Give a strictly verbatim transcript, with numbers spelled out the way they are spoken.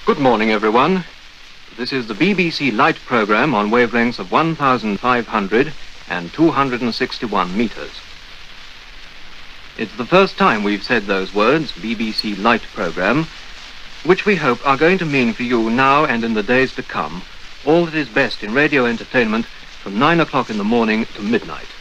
Good morning, everyone. This is the B B C Light programme on wavelengths of one thousand five hundred and two hundred sixty-one metres. It's the first time we've said those words, B B C Light programme, which we hope are going to mean for you now and in the days to come all that is best in radio entertainment from nine o'clock in the morning to midnight.